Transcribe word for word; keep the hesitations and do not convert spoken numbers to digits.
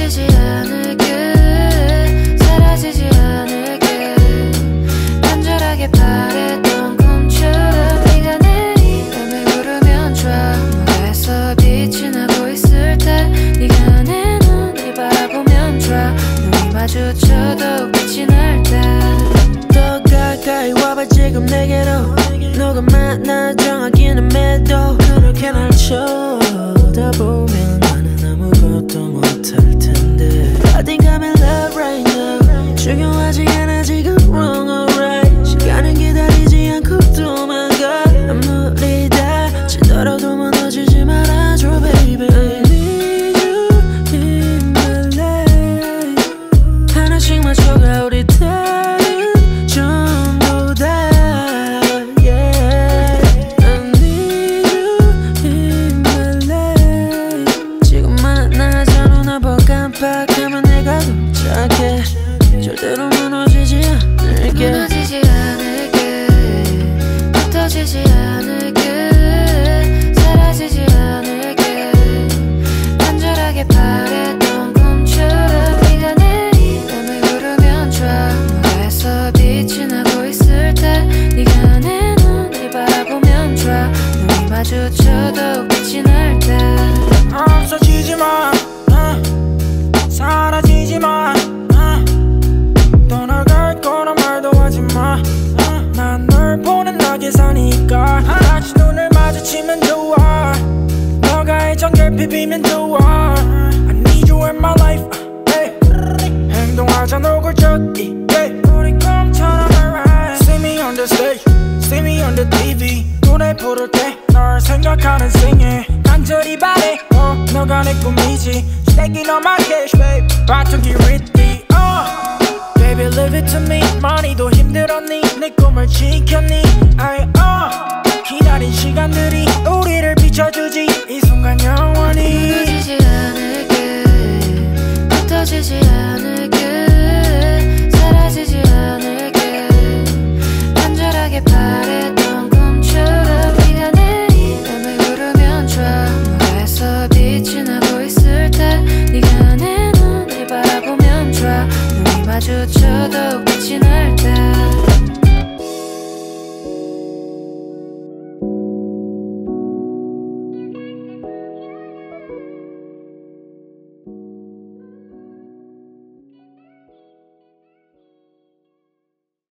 흩어지지 않을게 사라지지 않을게 간절하게 바랬던 꿈처럼 비가 내리면 구르면 좋아 너에서 빛이 나고 있을 때 네가 내 눈을 바라보면 좋아 눈이 마주쳐도 빛이 날 때 더 가까이 와봐 지금 내게로 누가 만나 정하기는 매도 그렇게 날 쳐다보면 나는 아무것도 못할 텐데 I think I'm in love right now 중요하지 않아 지금 wrong or right 시간은 기다리지 않고 도망가 아무리 다치더라도 무너지지 말아줘 baby I need you in my life 하나씩 맞춰가 우리 다른 전부 다 yeah I need you in my life 지금 만나자 눈 한번 깜빡하면 내가 도착해 절대로 무너지지 않을게 무너지지 않을게 흩어지지 않을게 사라지지 않을게 간절하게 바랬던 꿈처럼 비가 내리면 구르면 좋아 너에서 빛이 나고 있을 때 네가 내 눈을 바라보면 좋아 눈이 마주쳐도 빛이 날 때 없어지지 마 어. 사라지지 마 어. 떠나갈 거란 말도 하지 마 어. 난 널 보는 낙에 사니까 다시 눈을 마주치면 좋아 너가 애정결 비비면 좋아 I need you in my life hey. 행동하자 노골적이 hey. 우리 꿈처럼 alright See me on the stage See me on the 티비 노래 부를 때 널 생각하는 생애 간절히 바래 어, 너가 내 꿈이지 Stacking on my cash babe 바통기 ready uh. Baby leave it to me 많이도 힘들었니 내 꿈을 지켰니 I, uh. 기다린 시간들이 우리를 비춰주지 이 순간 영원히 무너지지 않을게 흩어지지 않을게 사라지지 않을게 간절하게 바랬던 꿈처럼 비가 내리면 구르면 좋아 너에서 빛이 나고 있을 때 네가 내 눈을 바라보면 좋아 눈이 마주쳐도 빛이 날 때